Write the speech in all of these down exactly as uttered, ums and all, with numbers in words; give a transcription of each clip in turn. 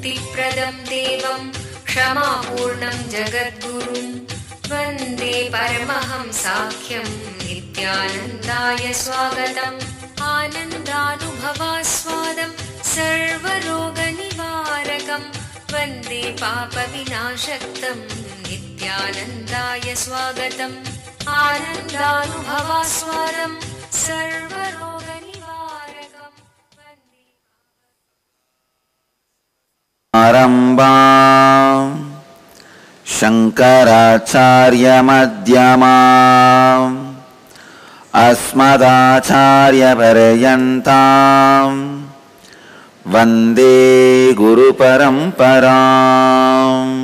मुक्तिप्रदं देवं क्षमापूर्णं जगद्गुरुं वन्दे परमहंसाख्यं नित्यानन्दाय स्वागतम् आनन्दानुभवास्वादं सर्वरोगनिवारकं वन्दे पापविनाशक्तं नित्यानन्दाय स्वागतम् आनन्दानुभवास्वादं सर्वरोगनिवारकं वन्दे आरम्भां शङ्कराचार्यमध्यमाम् अस्मदाचार्यपर्यन्तां वन्दे गुरुपरम्पराम्।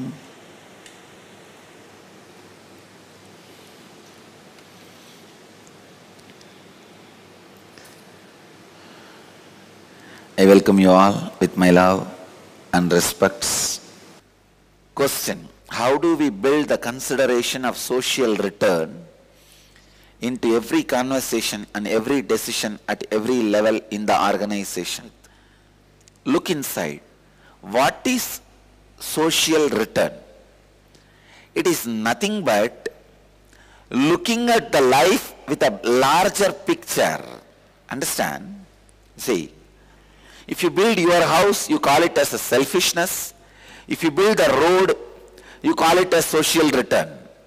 I welcome you all with my love and respects. Question: how do we build the consideration of social return into every conversation and every decision at every level in the organization? Look inside. What is social return? It is nothing but looking at the life with a larger picture. Understand? See, if you build your house, you call it as a selfishness. If you build a road, you call it as social return.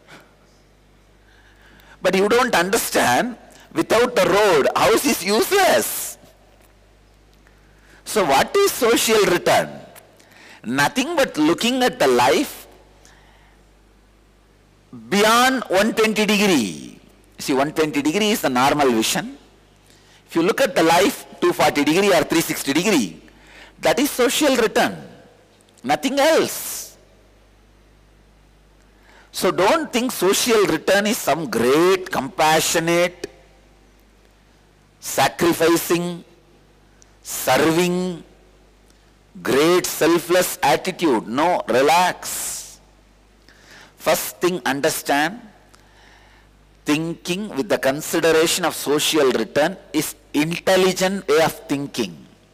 But you don't understand, without the road, house is useless. So what is social return? Nothing but looking at the life beyond one hundred twenty degree. See, one hundred twenty degree is the normal vision. If you look at the life two hundred forty degree or three hundred sixty degree, that is social return. Nothing else. So don't think social return is some great, compassionate, sacrificing, serving, great selfless attitude. No, relax. First thing, understand, thinking with the consideration of social return is intelligent way of thinking.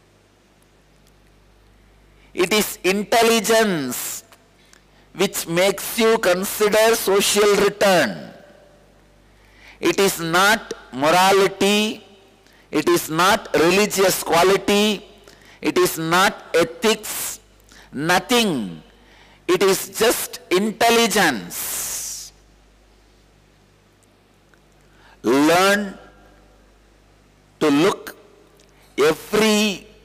It is intelligence which makes you consider social return. It is not morality, it is not religious quality, it is not ethics, nothing. It is just intelligence. Learn to look every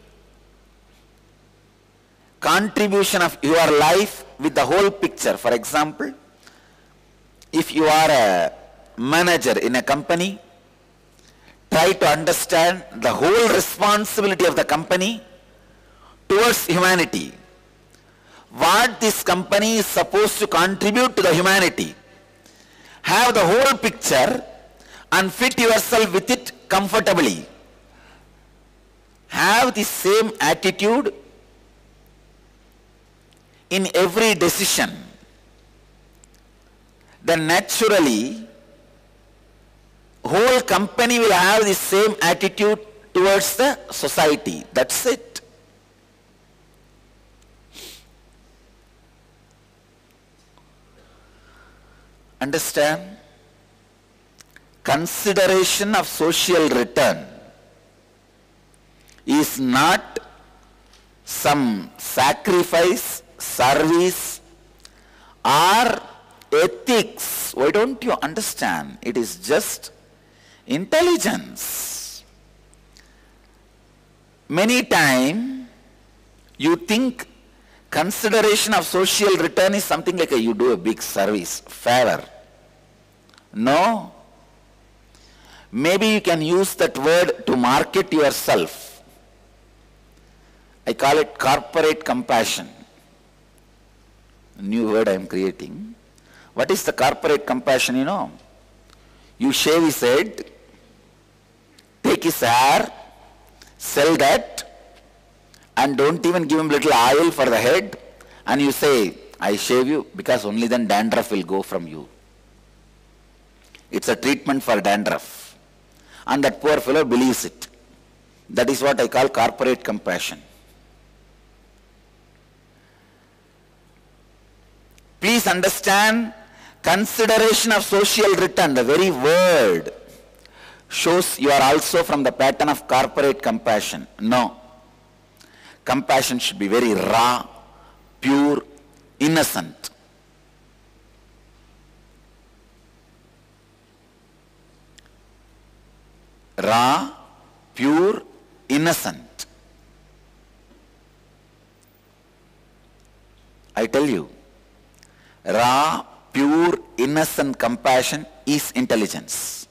contribution of your life with the whole picture. For example, if you are a manager in a company, try to understand the whole responsibility of the company towards humanity. What this company is supposed to contribute to the humanity. Have the whole picture and fit yourself with it comfortably. Have the same attitude in every decision. Then naturally, whole company will have the same attitude towards the society. That's it. Understand? Consideration of social return is not some sacrifice, service or ethics. Why don't you understand? It is just intelligence. Many times you think consideration of social return is something like a, you do a big service, favor. No. Maybe you can use that word to market yourself. I call it corporate compassion. A new word I am creating. What is the corporate compassion, you know? You shave his head, take his hair, sell that, and don't even give him little oil for the head, and you say, I shave you because only then dandruff will go from you. It's a treatment for dandruff. And that poor fellow believes it. That is what I call corporate compassion. Please understand, consideration of social return, the very word shows you are also from the pattern of corporate compassion. No. Compassion should be very raw, pure, innocent. Raw, pure, innocent. I tell you, raw, pure, innocent compassion is intelligence.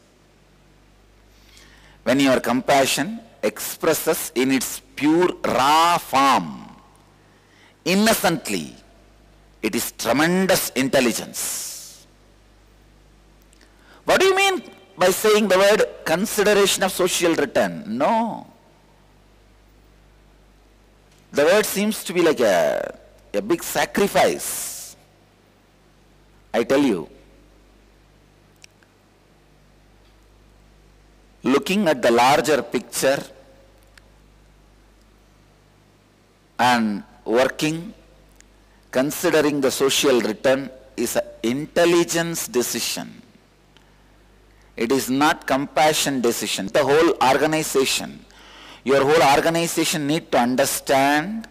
When your compassion expresses in its pure, raw form, innocently, it is tremendous intelligence. What do you mean by saying the word consideration of social return? No. The word seems to be like a, a big sacrifice. I tell you, looking at the larger picture and working, considering the social return is an intelligence decision. It is not compassion decision. The whole organization, your whole organization need to understand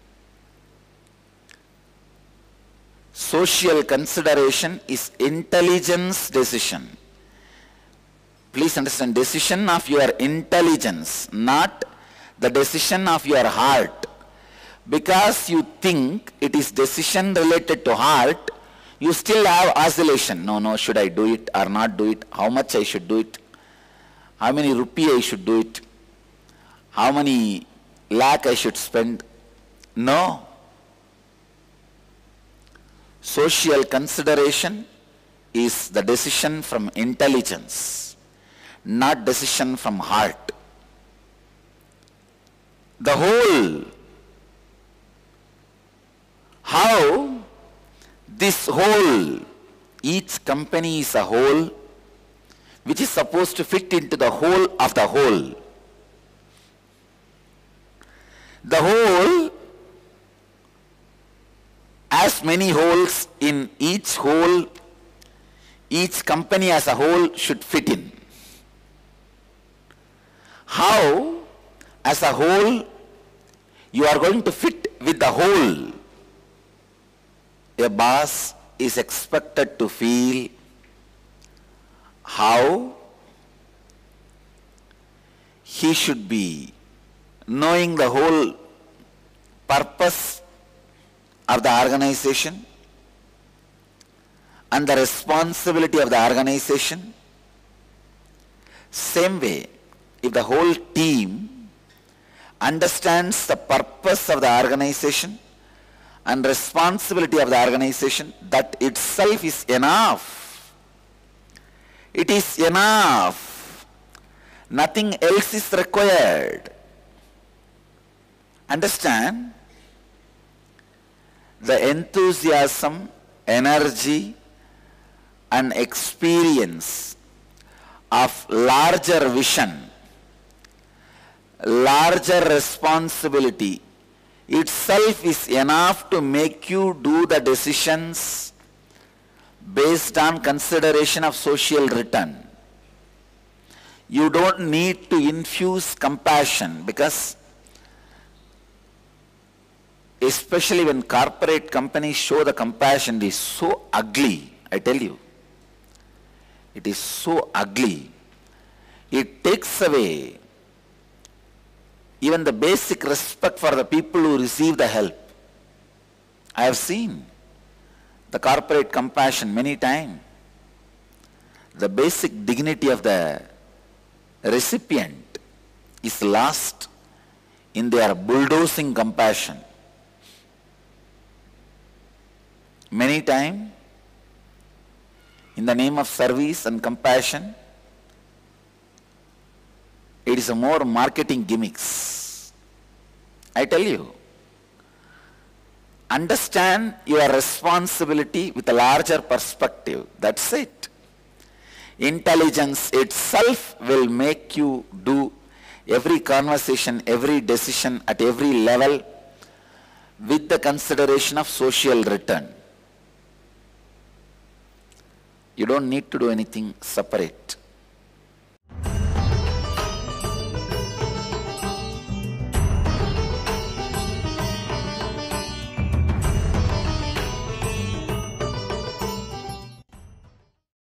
social consideration is intelligence decision. Please understand, decision of your intelligence, not the decision of your heart. Because you think it is decision related to heart, you still have oscillation. No, no, should I do it or not do it? How much I should do it? How many rupee I should do it? How many lakh I should spend? No. Social consideration is the decision from intelligence, not decision from heart. The whole, how this whole, each company is a whole which is supposed to fit into the whole of the whole. The whole has many holes. In each hole, each company as a whole should fit in. How as a whole you are going to fit with the whole? A boss is expected to feel how he should be knowing the whole purpose of the organization and the responsibility of the organization. Same way, if the whole team understands the purpose of the organization and responsibility of the organization, that itself is enough. It is enough. Nothing else is required. Understand? The enthusiasm, energy, and experience of larger vision, larger responsibility itself is enough to make you do the decisions based on consideration of social return. You don't need to infuse compassion, because especially when corporate companies show the compassion, it is so ugly, I tell you. It is so ugly. It takes away even the basic respect for the people who receive the help. I have seen the corporate compassion many times. The basic dignity of the recipient is lost in their bulldozing compassion. Many times, in the name of service and compassion, it is a more marketing gimmicks. I tell you, understand your responsibility with a larger perspective. That's it. Intelligence itself will make you do every conversation, every decision at every level with the consideration of social return. You don't need to do anything separate.